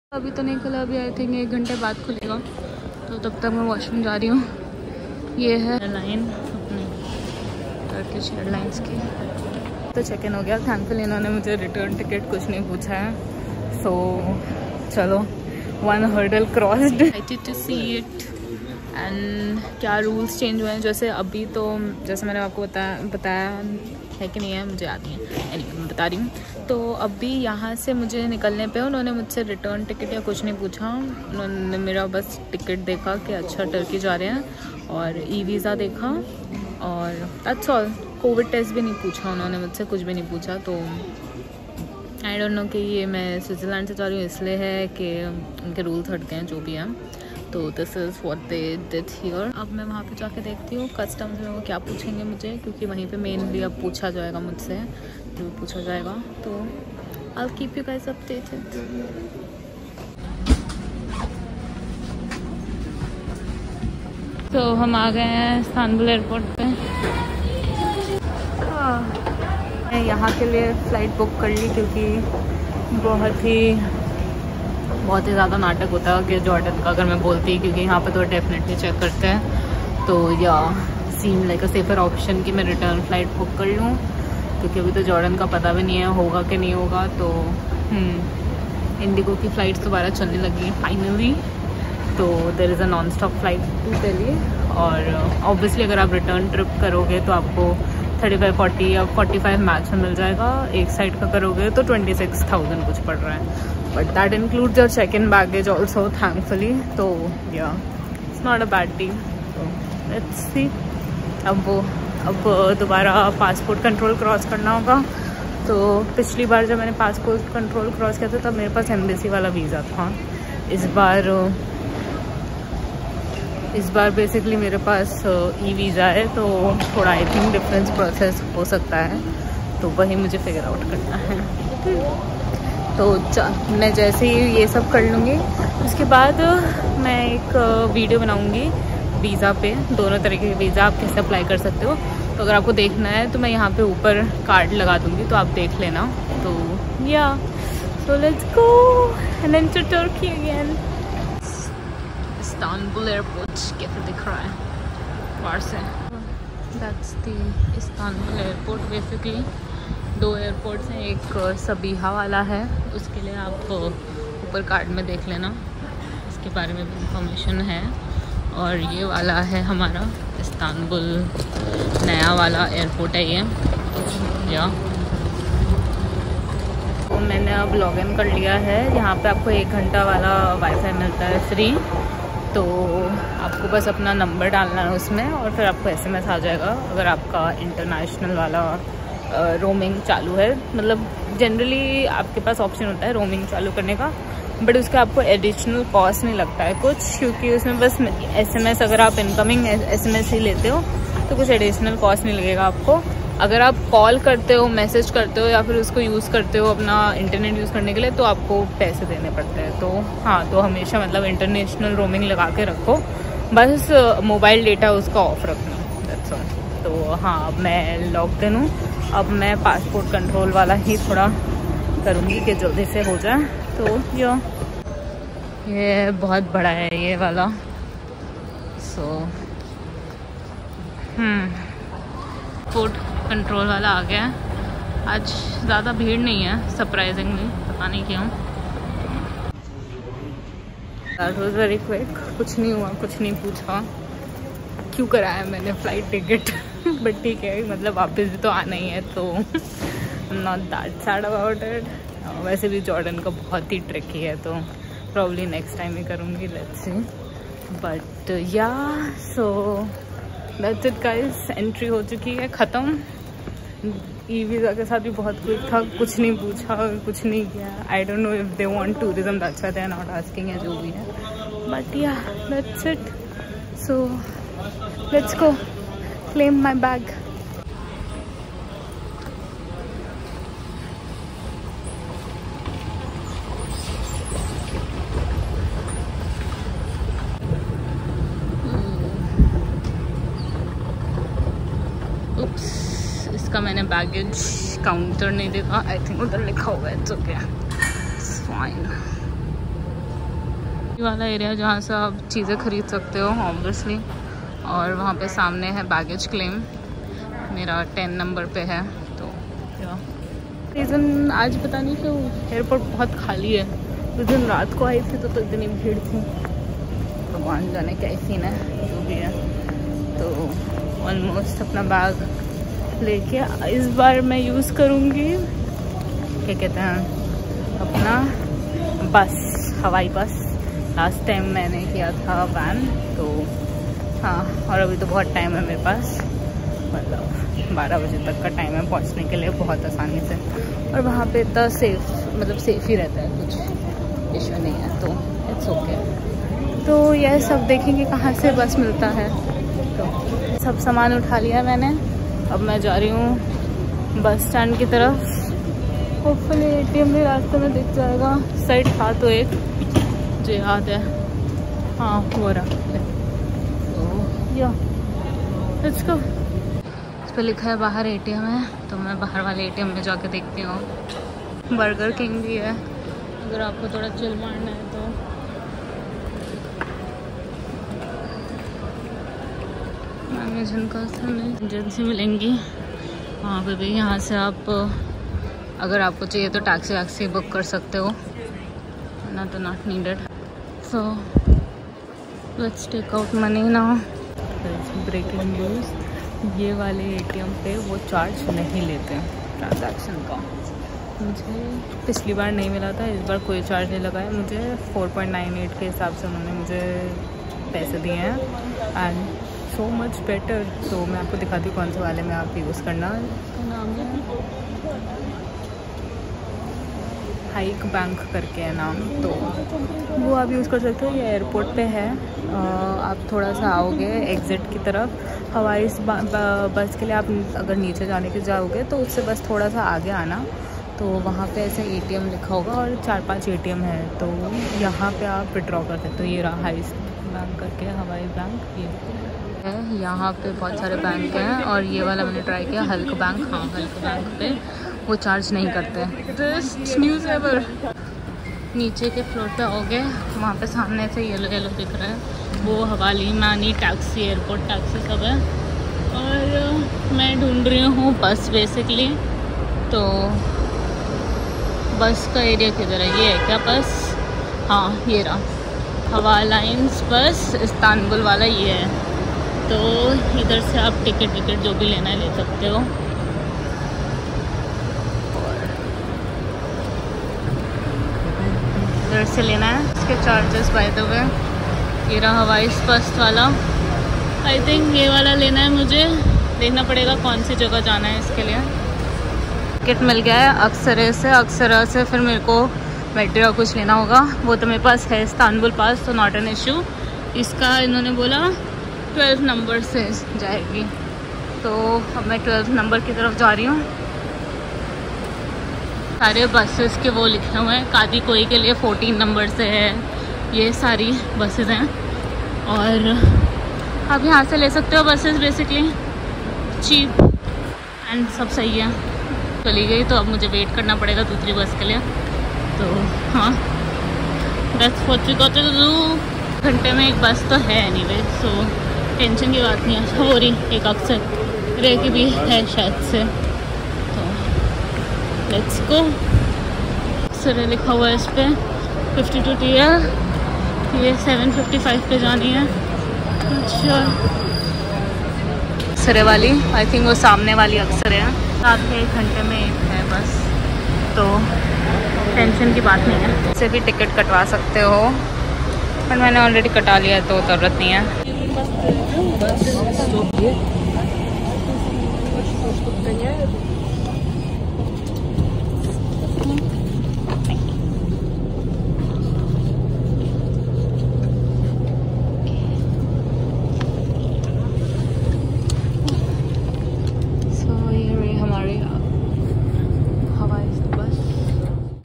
अभी तो नहीं खुला, अभी आई थिंक 1 घंटे बाद खुलेगा, तो तब तक मैं वॉशरूम जा रही हूँ। ये है एयरलाइन अपनी टर्किश एयरलाइंस की। तो चेक इन हो गया, थैंकफुली इन्होंने मुझे रिटर्न टिकट कुछ नहीं पूछा है। सो चलो, 1 hurdle crossed. Excited to see it. And क्या रूल्स चेंज हुए हैं, जैसे अभी तो जैसे मैंने आपको बताया है कि नहीं है, मुझे याद नहीं है, मैं बता रही हूँ। तो अभी यहाँ से मुझे निकलने पे उन्होंने मुझसे रिटर्न टिकट या कुछ नहीं पूछा। उन्होंने मेरा बस टिकट देखा कि अच्छा टर्की जा रहे हैं, और ई वीज़ा देखा, और दैट्स ऑल। कोविड टेस्ट भी नहीं पूछा उन्होंने मुझसे, कुछ भी नहीं पूछा। तो आई डोंट नो कि ये मैं स्विट्ज़रलैंड से जा रही हूँ इसलिए है कि उनके रूल्स हट गए हैं, जो भी हैं। तो this is what they did here. अब मैं वहाँ पे जाके देखती हूँ कस्टम्स में वो क्या पूछेंगे मुझे, क्योंकि वहीं पे मेनली अब पूछा जाएगा मुझसे, जो पूछा जाएगा। तो I will keep you guys updated. तो हम आ गए हैं इस्तांबुल एयरपोर्ट पे। मैं यहाँ के लिए फ़्लाइट बुक कर ली, क्योंकि बहुत ही ज़्यादा नाटक होता है कि जॉर्डन का अगर मैं बोलती, क्योंकि यहाँ पे तो डेफिनेटली चेक करते हैं। तो yeah seem like a safer option कि मैं रिटर्न फ़्लाइट बुक कर लूँ, क्योंकि अभी तो जॉर्डन का पता भी नहीं है होगा कि नहीं होगा। तो इंडिगो की फ़्लाइट्स दोबारा चलने लगी हैं फाइनली। तो there is a non stop flight to Delhi. और ऑब्वियसली अगर आप रिटर्न ट्रिप करोगे तो आपको 35, 40 या 45 मैक्स में मिल जाएगा। एक साइड का करोगे तो 26,000 कुछ पड़ रहा है, but that includes your check in baggage also, thankfully. तो yeah it's not a bad deal. तो लेट्स सी। अब दोबारा पासपोर्ट कंट्रोल क्रॉस करना होगा। तो पिछली बार जब मैंने पासपोर्ट कंट्रोल क्रॉस किया था तब मेरे पास एम्बेसी वाला वीज़ा था। इस बार बेसिकली मेरे पास ई वीज़ा है, तो थोड़ा आई थिंक डिफरेंस प्रोसेस हो सकता है, तो वही मुझे फिगर आउट करना है। तो मैं जैसे ही ये सब कर लूँगी, उसके बाद मैं एक वीडियो बनाऊँगी वीज़ा पे, दोनों तरीके के वीज़ा आप कैसे अप्लाई कर सकते हो। तो अगर आपको देखना है तो मैं यहाँ पे ऊपर कार्ड लगा दूँगी, तो आप देख लेना। तो yeah so let's go and then to Turkey again. Istanbul airport कैसे दिख रहा है बाहर से। That's the Istanbul airport. Basically 2 airports हैं, एक सबीहा वाला है, उसके लिए आप ऊपर कार्ड में देख लेना, इसके बारे में भी इंफॉर्मेशन है। और ये वाला है हमारा इस्तांबुल नया वाला एयरपोर्ट है ये। या तो मैंने अब लॉगिन कर लिया है। यहाँ पे आपको 1 घंटा वाला वाईफाई मिलता है फ्री। तो आपको बस अपना नंबर डालना है उसमें, और फिर आपको SMS आ जाएगा अगर आपका इंटरनेशनल वाला रोमिंग चालू है। मतलब जनरली आपके पास ऑप्शन होता है रोमिंग चालू करने का, बट उसका आपको एडिशनल कॉस्ट नहीं लगता है कुछ, क्योंकि उसमें बस SMS अगर आप इनकमिंग SMS ही लेते हो तो कुछ एडिशनल कॉस्ट नहीं लगेगा आपको। अगर आप कॉल करते हो, मैसेज करते हो, या फिर उसको यूज़ करते हो अपना इंटरनेट यूज़ करने के लिए, तो आपको पैसे देने पड़ते हैं। तो हाँ, तो हमेशा मतलब इंटरनेशनल रोमिंग लगा के रखो, बस मोबाइल डेटा उसका ऑफ रखना, दैट्स ऑल। तो हाँ, अब मैं लॉग इन हूँ। अब मैं पासपोर्ट कंट्रोल वाला ही थोड़ा करूँगी कि जल्दी से हो जाए। तो ये बहुत बड़ा है ये वाला। सो पासपोर्ट कंट्रोल वाला आ गया है। आज ज़्यादा भीड़ नहीं है सरप्राइजिंगली, पता नहीं क्यों। दैट वाज वेरी क्विक, कुछ नहीं हुआ, कुछ नहीं पूछा क्यों कराया मैंने फ़्लाइट टिकट। बट ठीक है, मतलब वापस भी तो आना ही है, तो not that sad about it. वैसे भी जॉर्डन का बहुत ही ट्रिकी है, तो प्रॉब्ली नेक्स्ट टाइम ही करूँगी, let's see. But yeah so that's it guys, entry हो चुकी है, ख़त्म। ई वीज़ा के साथ भी बहुत क्विक था, कुछ नहीं पूछा, कुछ नहीं किया। I don't know if they want tourism, that's why they are not asking, है जो भी है। But yeah that's it, so let's go claim my bag. इसका मैंने बैगेज काउंटर नहीं देखा, आई थिंक उधर लिखा हुआ है, इट्स ओके, इट्स फाइन। ये वाला एरिया जहाँ से आप चीज़ें खरीद सकते हो ऑब्वियसली। और वहाँ पे सामने है बैगेज क्लेम, मेरा 10 नंबर पे है। तो रीज़न आज पता नहीं क्यों एयरपोर्ट बहुत खाली है। उस दिन रात को आई थी तो इतनी भीड़ थी, भगवान जाने क्या सीन है जो भी है। तो ऑलमोस्ट अपना बैग लेके इस बार मैं यूज़ करूँगी क्या कहते हैं अपना बस, हवाई बस। लास्ट टाइम मैंने किया था वैन। तो हाँ, और अभी तो बहुत टाइम है मेरे पास, मतलब 12 बजे तक का टाइम है पहुंचने के लिए बहुत आसानी से। और वहाँ पे इतना सेफ ही रहता है, कुछ इशू नहीं है, तो इट्स ओके। तो यह सब देखेंगे कहाँ से बस मिलता है। तो सब सामान उठा लिया मैंने, अब मैं जा रही हूँ बस स्टैंड की तरफ। होपफुली एटीएम भी रास्ते में दिख जाएगा। साइड था तो एक जो याद है, हाँ वो रहा। तो या लेट्स गो। इस पर लिखा है बाहर एटीएम है, तो मैं बाहर वाले एटीएम में जाके देखती हूँ। बर्गर किंग भी है अगर आपको थोड़ा चिल मारना है तो। जिनका एजेंसी मिलेंगी वहाँ पे भी, यहाँ से आप अगर आपको चाहिए तो टैक्सी वैक्सी बुक कर सकते हो, ना तो not needed. So let's take out money now. Breaking news, ये वाले एटीएम पे वो चार्ज नहीं लेते ट्रांजैक्शन का। मुझे पिछली बार नहीं मिला था, इस बार कोई चार्ज नहीं लगा है। मुझे 4.98 के हिसाब से उन्होंने मुझे पैसे दिए हैं एंड सो मच बेटर। तो मैं आपको दिखाती हूँ कौन से वाले में आप यूज़ करना। इसका नाम है हाइक बैंक करके है नाम, तो वो आप यूज़ कर सकते हो। ये एयरपोर्ट पे है, आप थोड़ा सा आओगे एग्ज़िट की तरफ, हवाई बस के लिए आप अगर नीचे जाने के जाओगे तो उससे बस थोड़ा सा आगे आना, तो वहाँ पे ऐसे एटीएम लिखा होगा और 4-5 एटीएम है। तो यहाँ पे आप विड्रॉ कर सकते हो। ये रहा हाई बैंक करके, हवाई बैंक ये है। यहाँ पे बहुत सारे बैंक हैं और ये वाला मैंने ट्राई किया हल्क बैंक। हाँ, हल्क बैंक पे वो चार्ज नहीं करते। Best news ever. नीचे के फ्लोर पे हो गए, वहाँ पे सामने से येलो येलो दिख रहा है, वो हवाली मानी टैक्सी, एयरपोर्ट टैक्सी सब है। और मैं ढूंढ रही हूँ बस बेसिकली। तो बस का एरिया किधर है? ये है क्या बस? हाँ, ये रहा हवा लाइन्स बस इस्तांबुल वाला ये है। तो इधर से आप टिकट विकेट जो भी लेना है ले सकते हो। इधर से लेना है, इसके चार्जेस बाय द वे। ये रहा हवाई बस वाला, आई थिंक ये वाला लेना है मुझे। देखना पड़ेगा कौन सी जगह जाना है इसके लिए। टिकट मिल गया है अक्सरा से फिर मेरे को मेट्रो कुछ लेना होगा, वो तो मेरे पास है इस्तांबुल पास, तो नॉट एन इशू। इसका इन्होंने बोला 12 नंबर से जाएगी, तो अब मैं 12 नंबर की तरफ जा रही हूँ। सारे बसेस के वो लिखे हुए हैं, कादी कोई के लिए 14 नंबर से है, ये सारी बसेस हैं। और आप यहाँ से ले सकते हो बसेस, बेसिकली चीप एंड सब सही है। चली गई तो अब मुझे वेट करना पड़ेगा दूसरी बस के लिए। तो हाँ, that's what we got to do. घंटे में एक बस तो है एनीवे, सो टेंशन की बात नहीं है। हो रही एक अक्सर रे की भी है शायद से, तो लेट्स गो। अक्सर लिखा हुआ है इस पर 52 TL, ये 7:55 पे जानी है। अच्छा, अक्सर वाली, आई थिंक वो सामने वाली अक्सर है। रात के 1 घंटे में एक है बस, तो टेंशन की बात नहीं है। इससे भी टिकट कटवा सकते हो, पर मैंने ऑलरेडी कटा लिया तो ज़रूरत नहीं है।